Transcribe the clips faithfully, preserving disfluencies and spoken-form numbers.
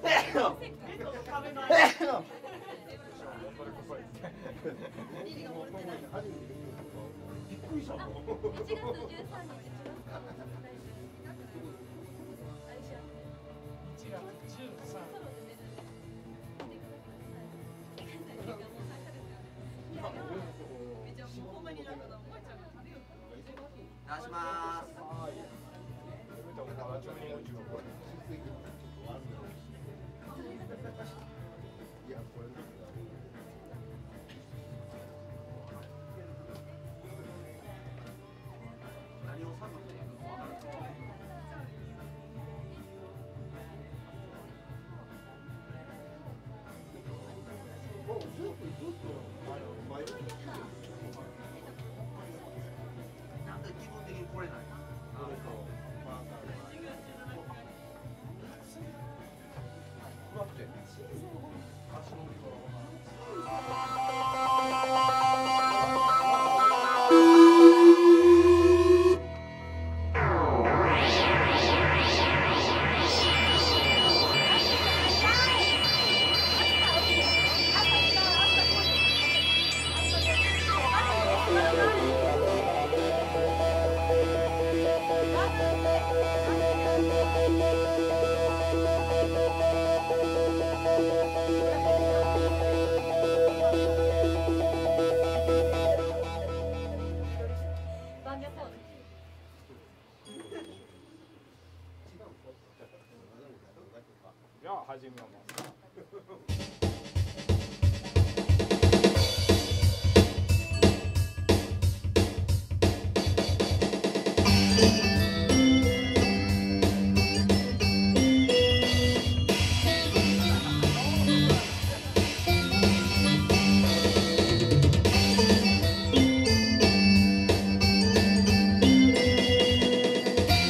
出します。何をさんのっていうのか分からない。なんで気分的に来れないの？ じゃあ始めます。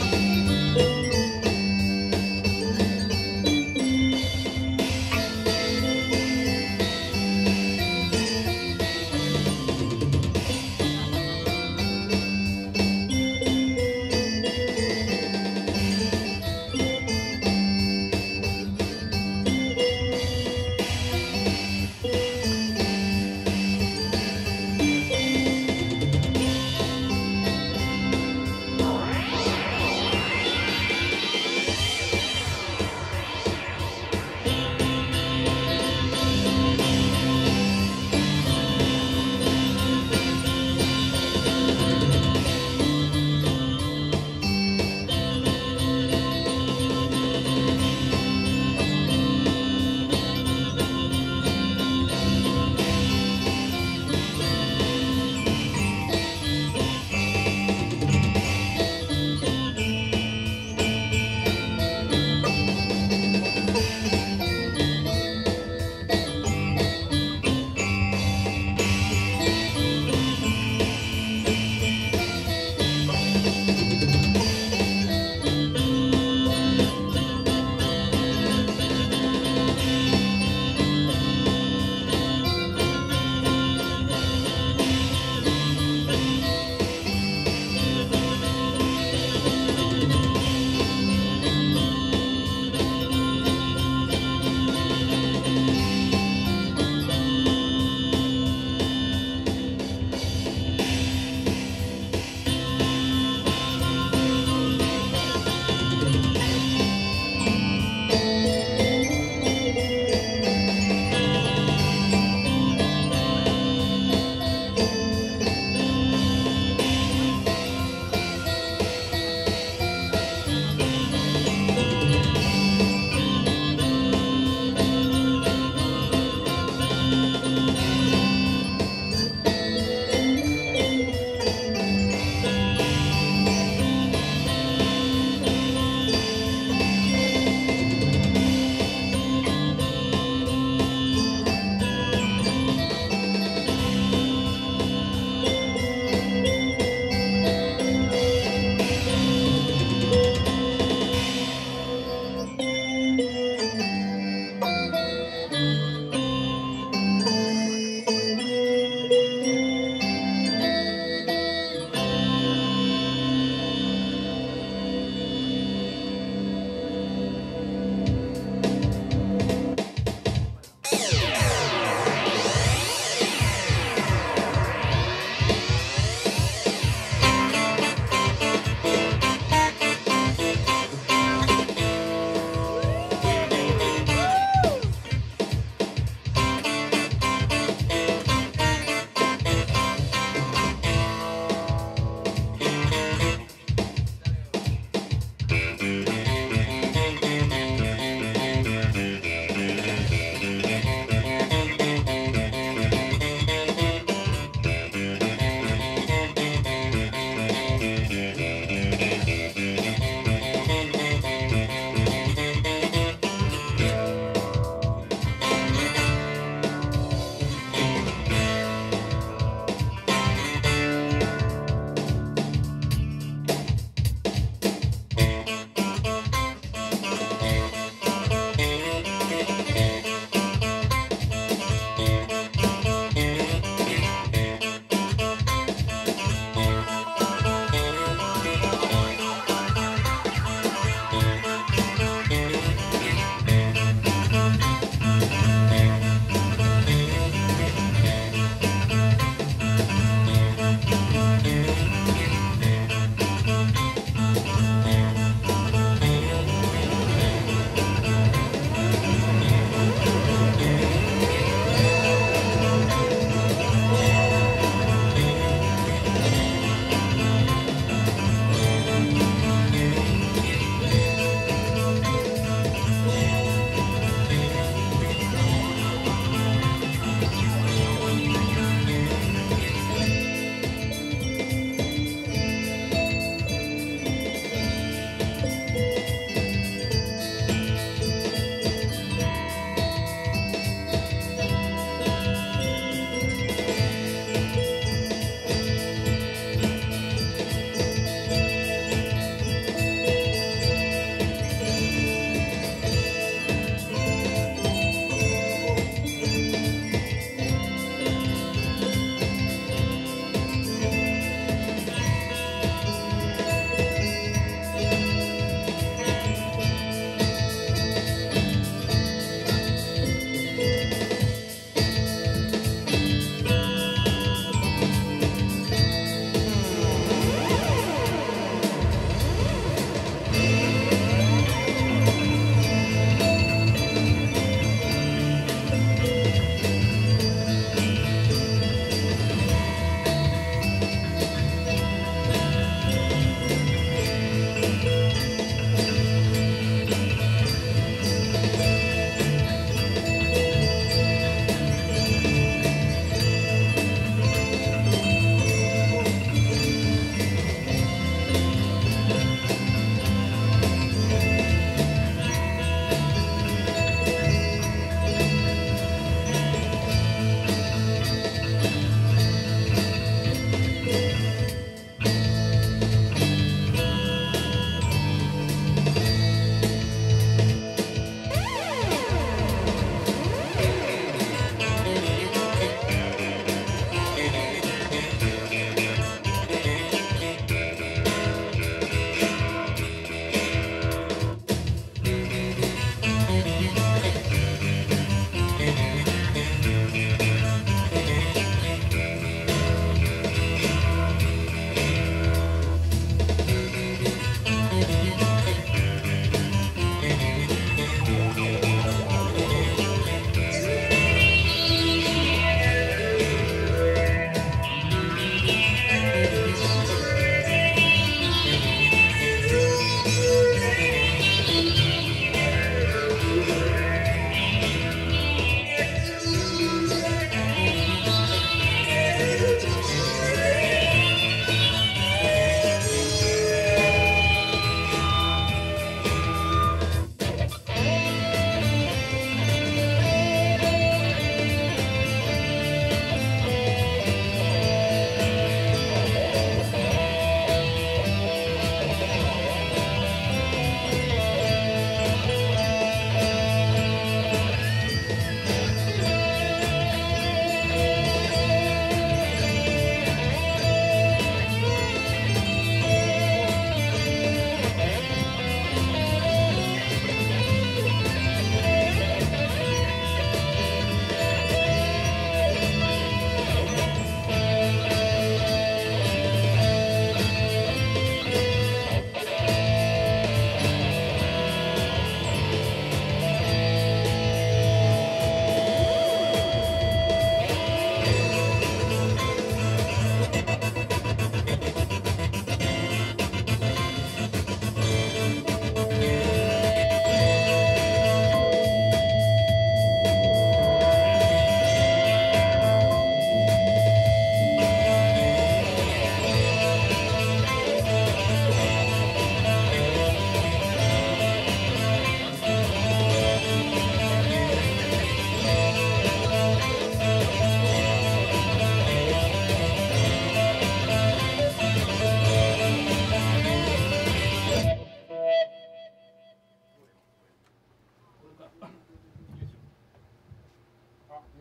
「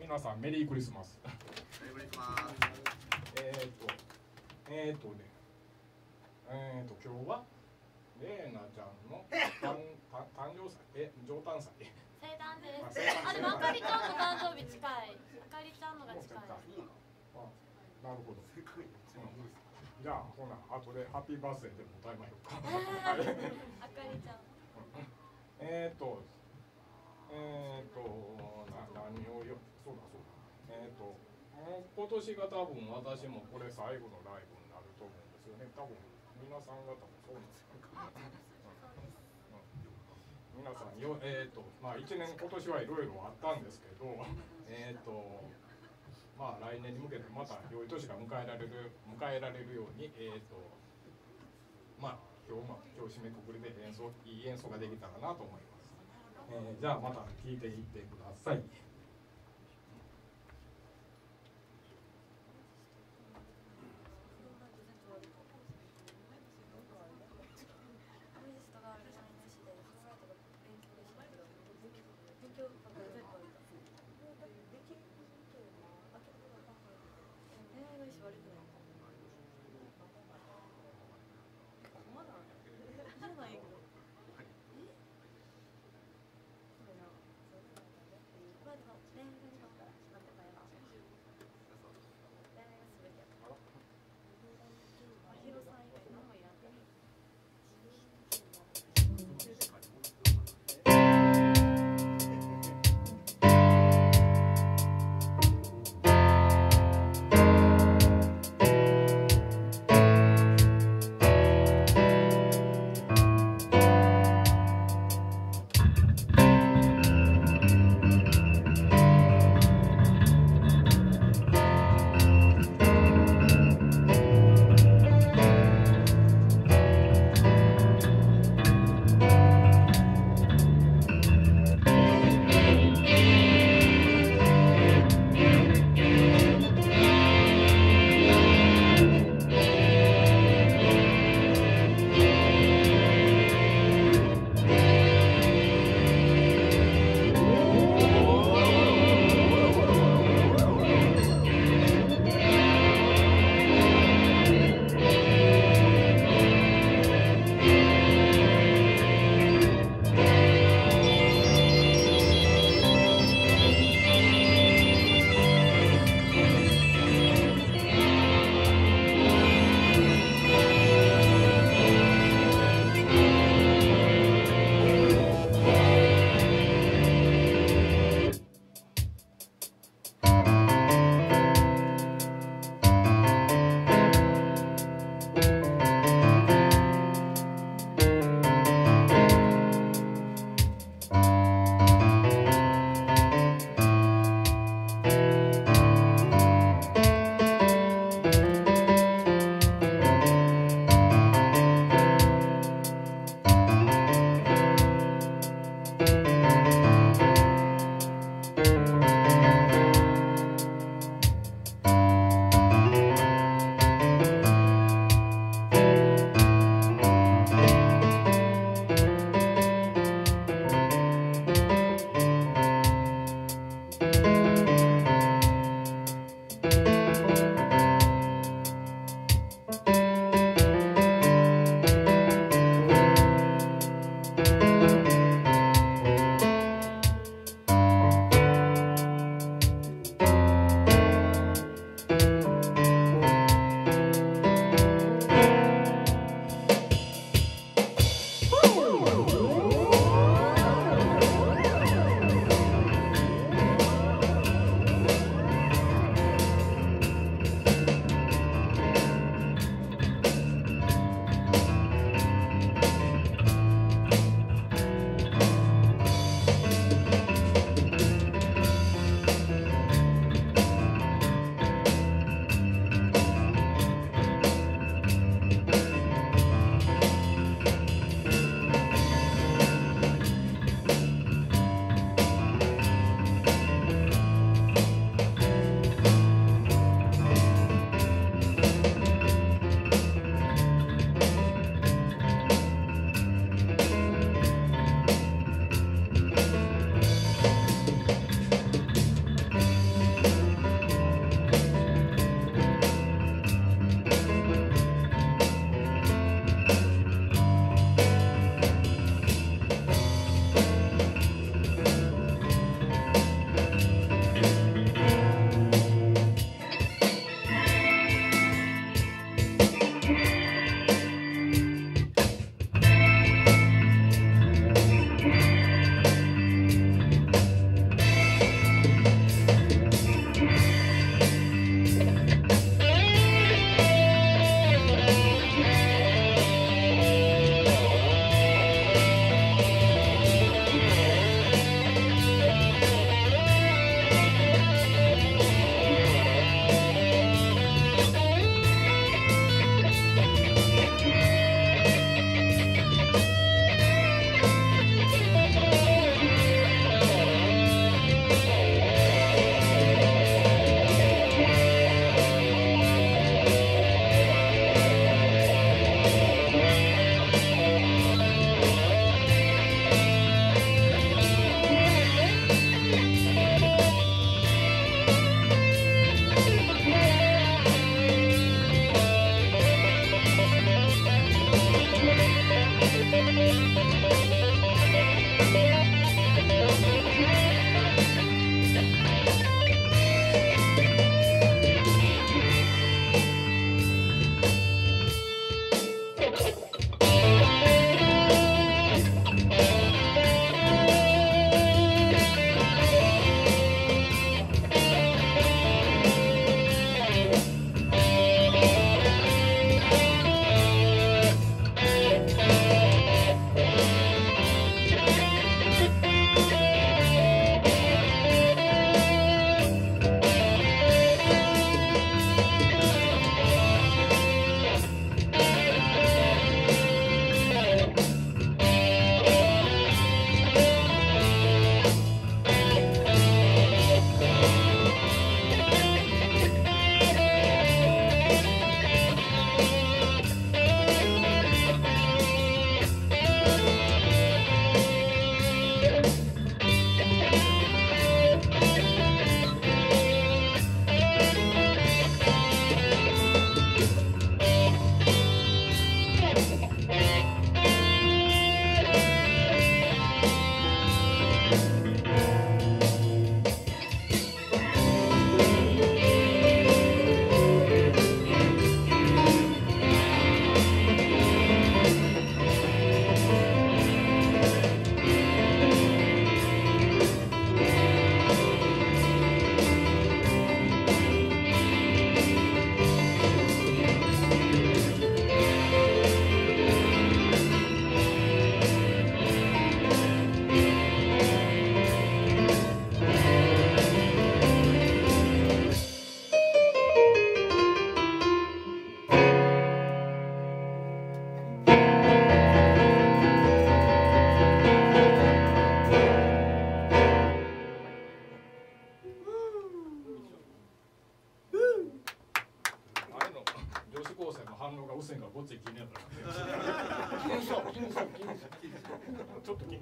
皆さんメリークリスマス。 メリークリスマス。 えーっとえーっとねえーっと今日はレーナちゃんの誕誕生祭え上誕祭。 生誕であす。 生誕あでもあかりちゃんの誕生日近い。あかりちゃんのが近い。 あなるほど。じゃあほな後でハッピーバースデーでも歌いましょうか。 あかりちゃん。 えーっとえーっとな何をよそうだそうだえーっともう今年が多分私もこれ最後のライブになると思うんですよね。多分皆さん方もそうなんですよ。皆さんよえーっとまあ一年今年はいろいろあったんですけどえーっとまあ来年に向けてまた良い年が迎えられる迎えられるようにえーっとまあ今日も今日締めくくりで演奏いい演奏ができたらなと思います。えー、じゃあまた聴いていってください。 ま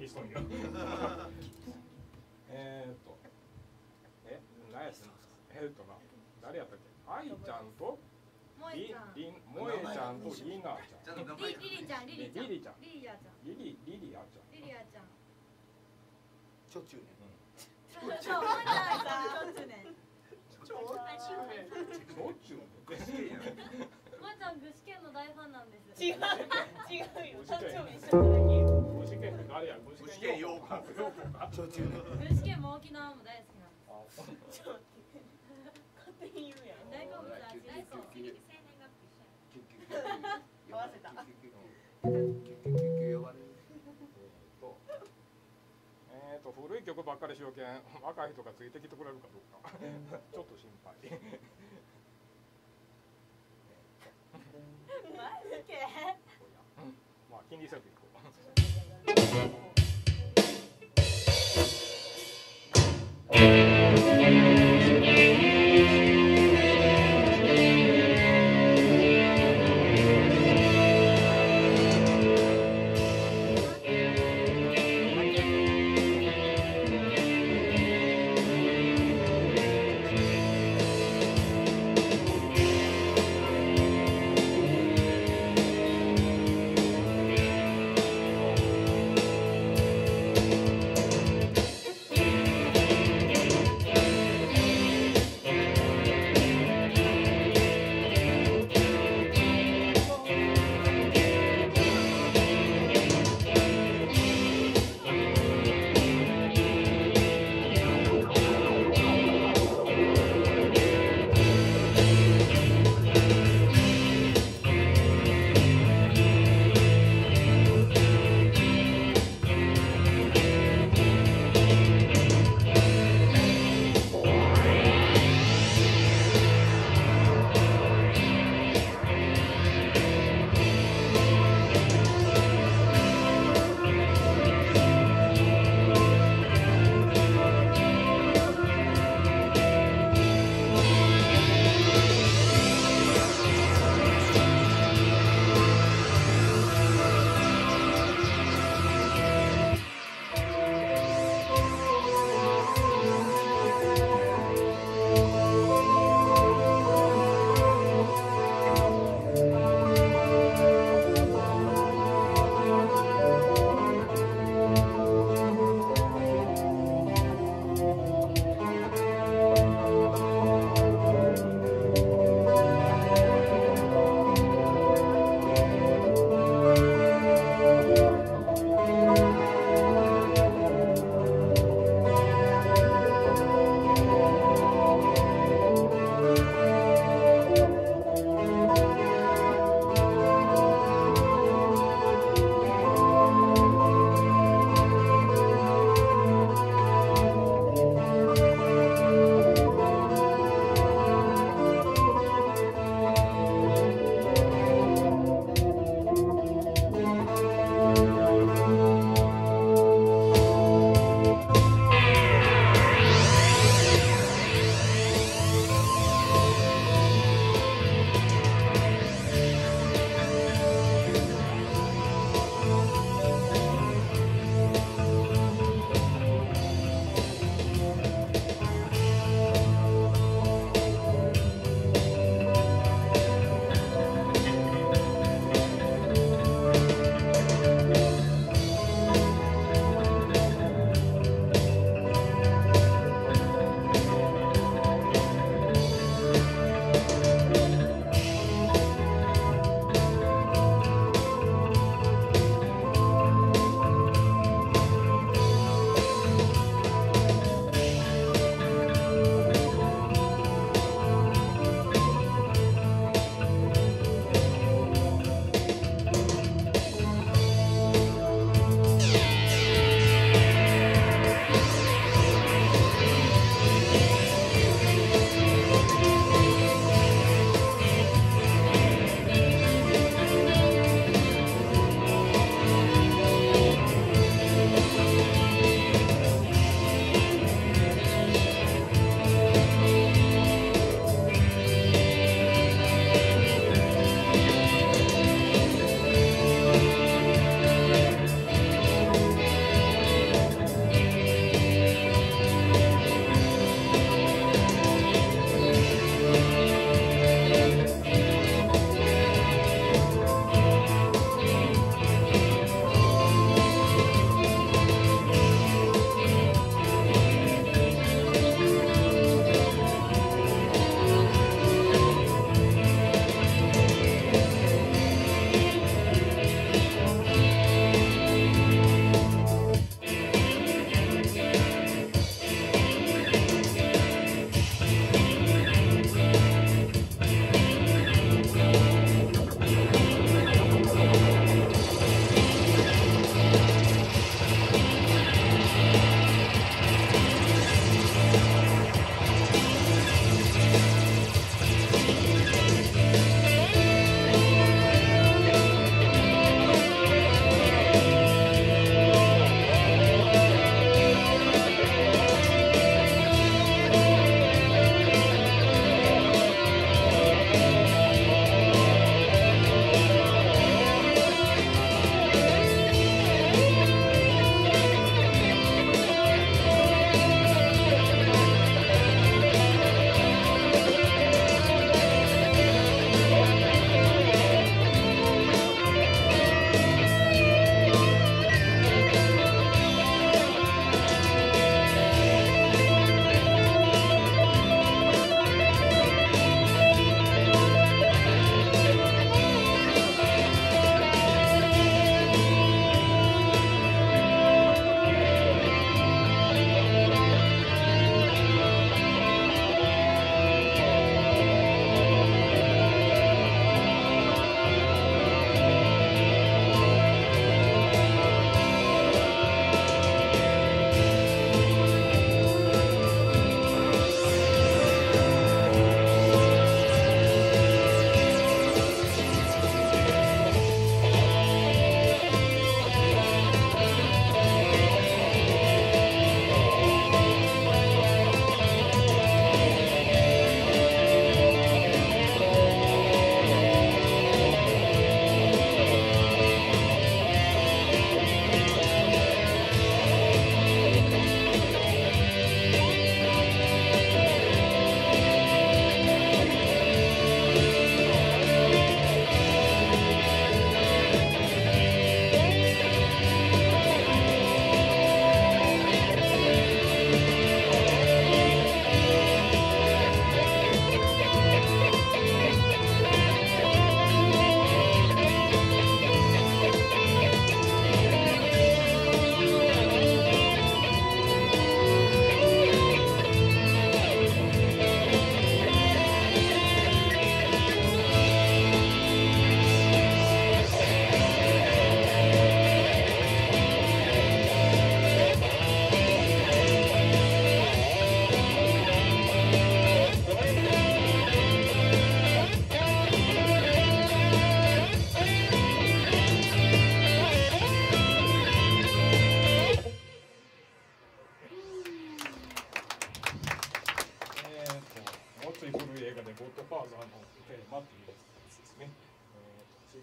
しとんよ。えーっと、え、何やったの？えーっとな、誰やったっけ？愛ちゃんとり萌えちゃんり萌えちゃんとりなちゃん。 ちゃんと名前リリリちゃんリリちゃんリリちゃんリリアちゃんリリリリアちゃん。 リリアちゃんちょっちゅうね。 そう萌えちゃんさちょっとねちょっちゅうね。 しょっちゅうね。 試験やん。 萌えちゃん具志堅の大ファンなんです違う違うよ誕生日一緒なだけよご試験って誰や？ご試験ようか。ようか。 ちょっちゅうね。 具志堅も沖縄も大好きなんですちょっと待って勝手に言うやん大好物だし大好物合わせたえーと古い曲ばっかりしようけん若い人がついてきてくれるかどうかちょっと心配。 マジけまあ気にせずいこう。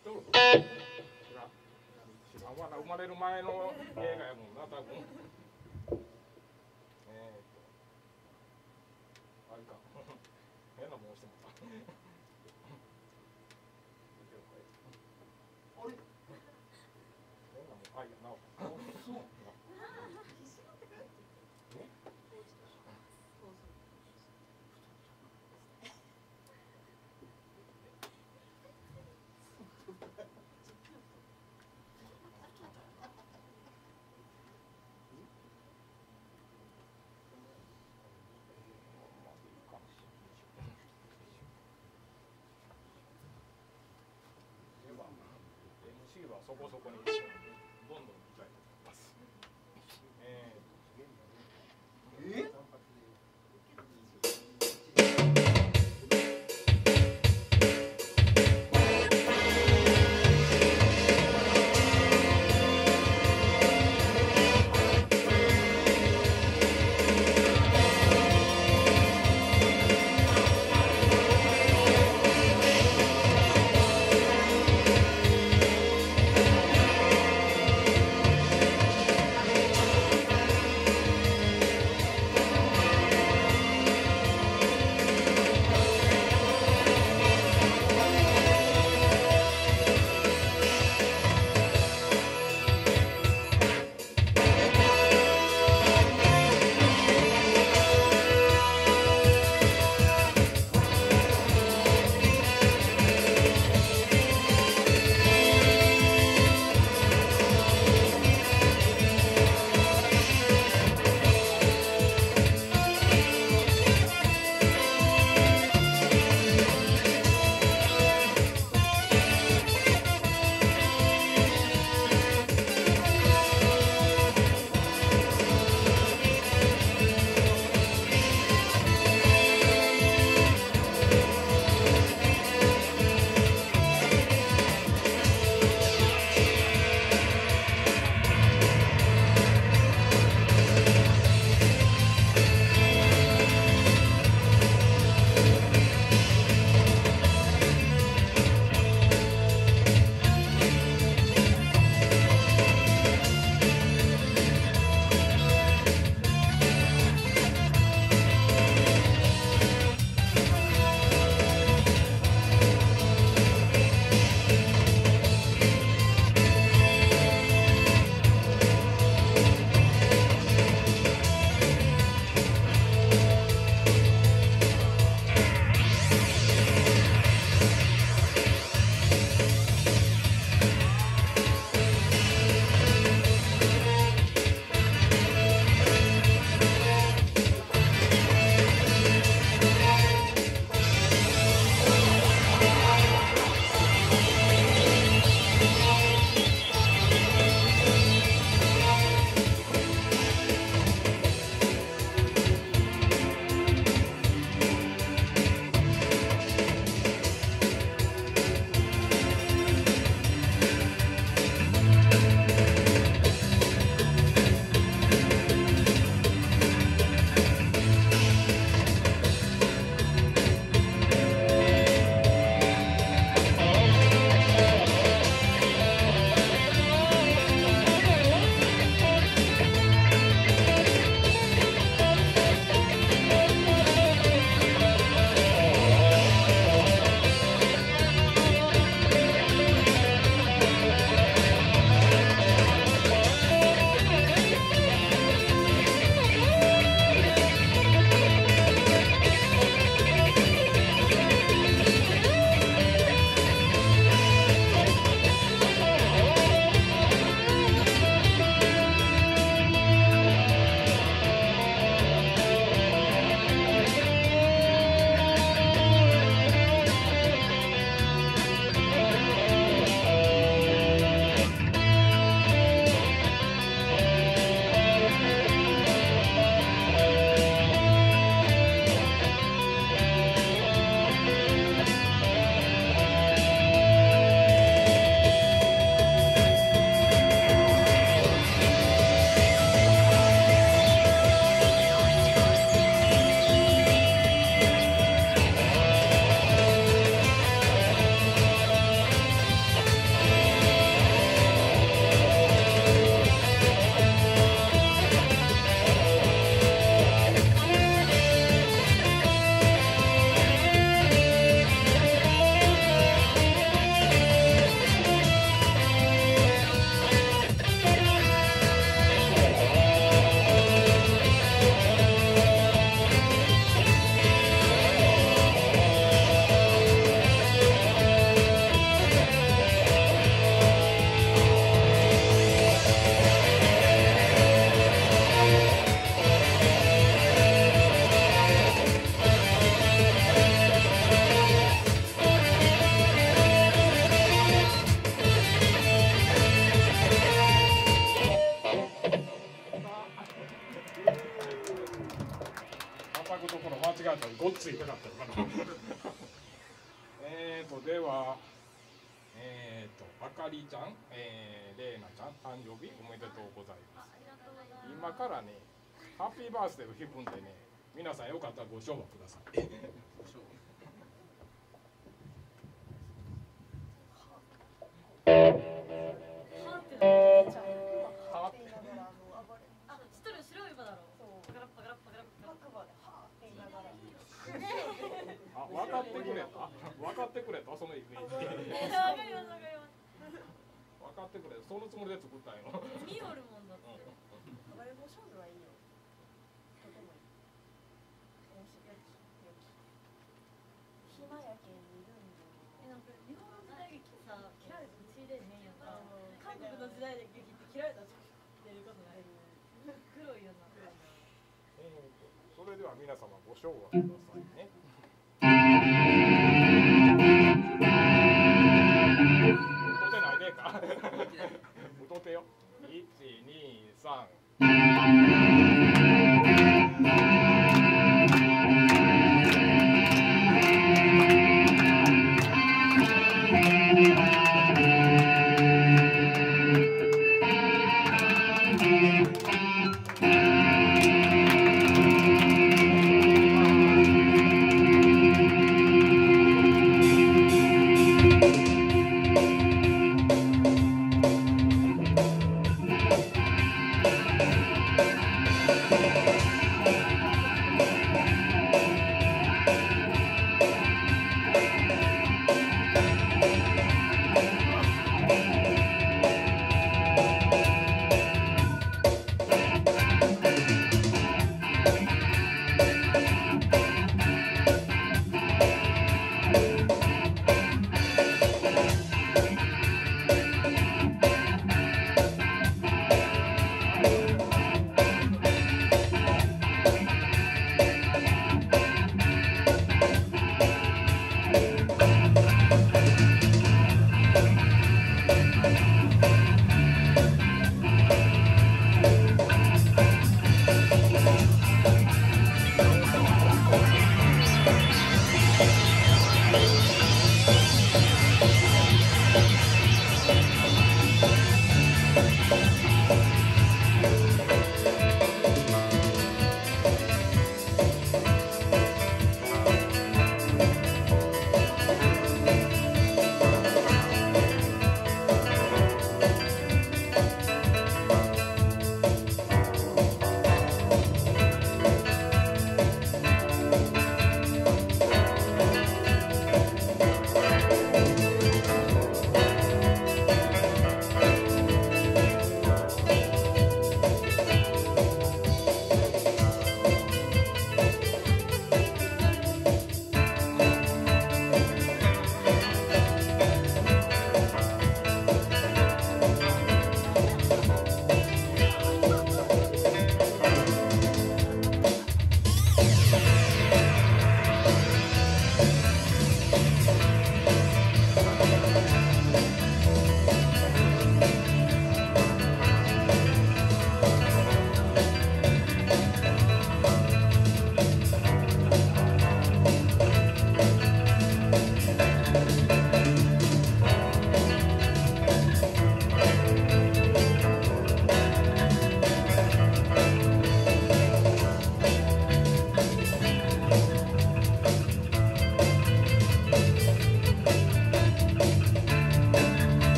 どう知らん知らんわな生まれる前の映画やもんな多分。えーっとあれか変なもんしてもらった。 あれ変なもんあいやな。 そうエムシー はそこそこにどんどん見たいと思います。えーええくところ間違えたらごっついかかったのかなえーとではえーとあかりちゃん、えー、れいなちゃん誕生日おめでとうございます。今からねハッピーバースデーを弾くんでね、皆さんよかったらご唱和ください。あ、分かってくれた？分かってくれた？そのイメージ。分かります、分かります。分かってくれた。そのつもりで作ったんよ。 見よるもんだって。 暴れん坊少女はいいよ。とてもいい。よしよきよき。暇やけん見るんよ。 え、なんか日本の時代劇さ、切られてもついでへんやんか。韓国の時代劇って切られたら出ることない。黒いよな。 えーと、それでは皆様ご唱和くださいね。歌ってないでか。歌ってよ。いち、に、さん。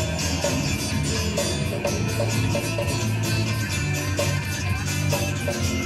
Thank you.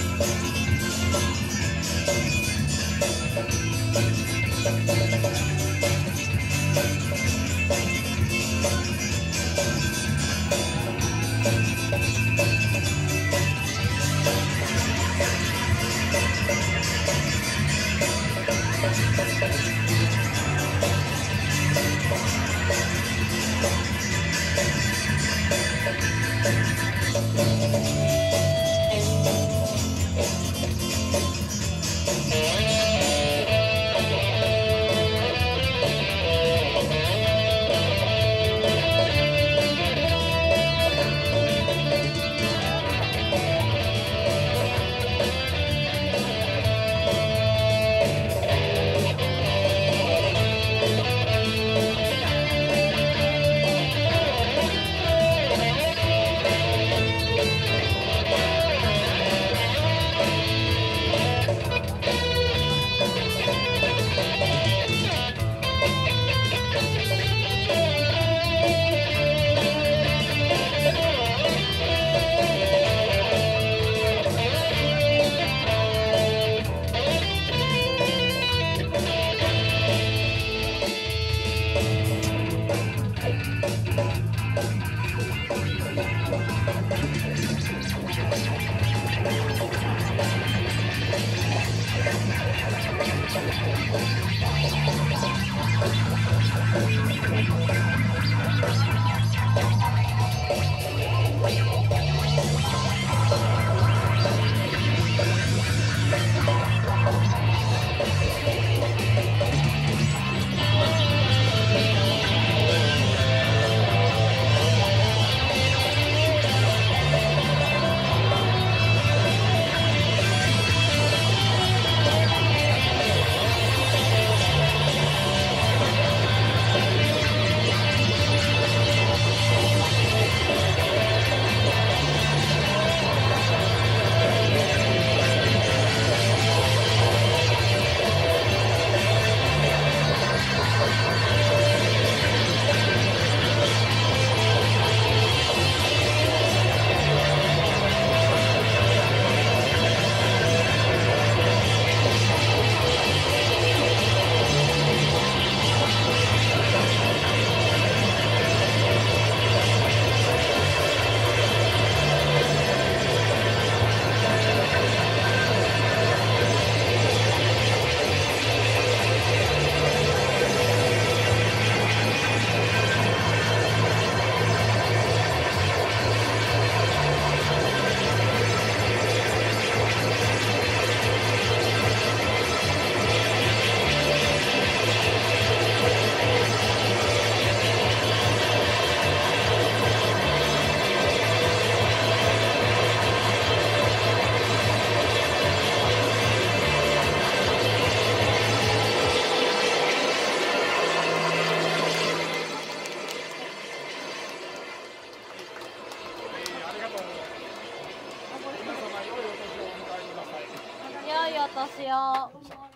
年をハ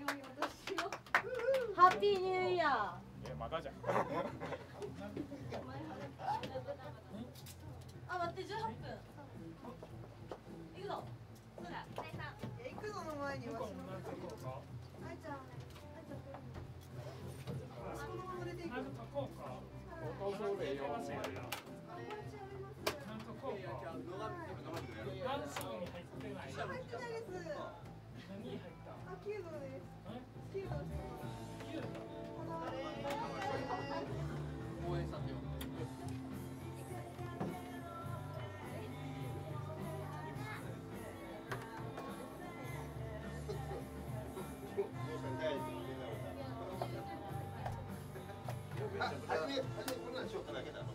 ッピーニューイヤー。 えまだじゃん。 あ、待って、じゅうはっぷん。行くぞ。 行くぞの前にわしのあいちゃん、あいちゃんそのまま出ていく。 放送でよ。 入ってないです。あ、キュードです。キュードです。 応援させよう。 あ、初め、初めこんなんしようかだけだ。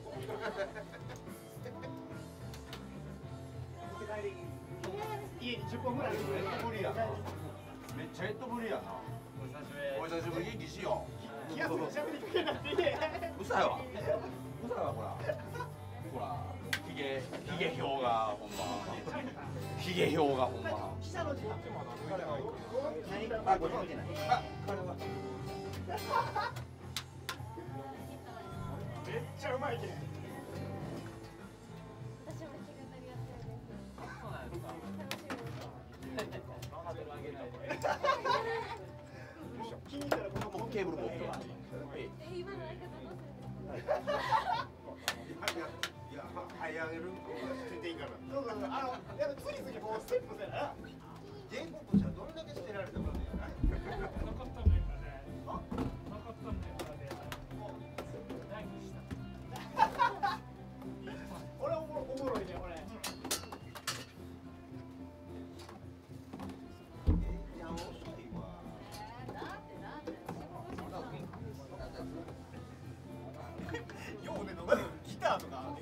家にじゅっぽんぐらいあるんで無理やな。めっちゃヘッドぶりやな。お久しぶりにしよう。 気がするしゃべりかけなくていい。 うさいわ。うさいわほら。ほら、ひげ、ひげ氷がほんま。ひげ氷がほんま。 記者の時間。 あ、これ見てない。あ、これは。 めっちゃうまいけん。 私も気がなりやすいです。 そうなんですか。 気に入ったらこのケーブル持ってる。 え、今の相方どうするんですか。 いや、はい上げる。全然いいから。 そうそうそう、あの、やっぱ次々こうステップせな。 全国としてはどれだけ捨てられたかね。 残ったメンバーで。残ったメンバーで。もう、何した。俺おもろいね、これ。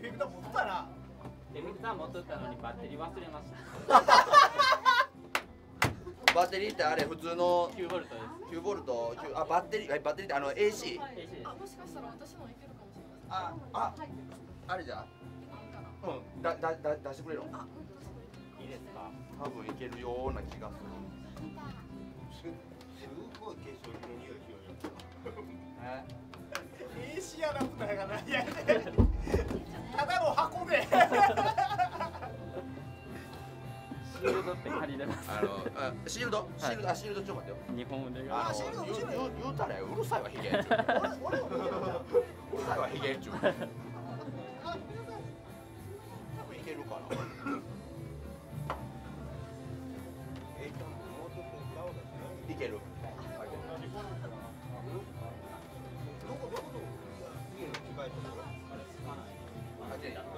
フェクター持ってたな。 エフェクター持っとったのにバッテリー忘れました。 バッテリーってあれ普通のきゅうボルトです。 きゅうボルト、あバッテリー、バッテリーってあの エーシー。 エーシーです。 あ、もしかしたら私のいけるかもしれない。 あ、あ、あれじゃ。うん、だだだ出してくれる。 あ、 いいですか。 多分いけるような気がする。 すごい化粧品の匂いしようよ。 え、 エーシーアダプターがないやね。ただの箱で。 シールドって借りれます。 あの、あシールド、シールド、あシールドちょっと待ってよ。 日本腕が。 あの、言う言う言うたらうるさいわヒゲ。うるさいわヒゲっちゅう。多分いけるかな。いける。 どこどこどこ。家の近いところ。 あ、じゃあ、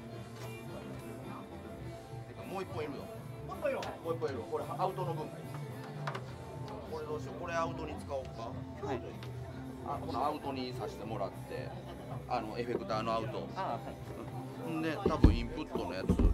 もう一本いるよ。 もう一本いる。 もう一本いる。これアウトの分がいい。これどうしよう。これアウトに使おうか。 はい。 あ、このアウトにさせてもらって、あのエフェクターのアウト。 あ、はい。 んで多分インプットのやつ。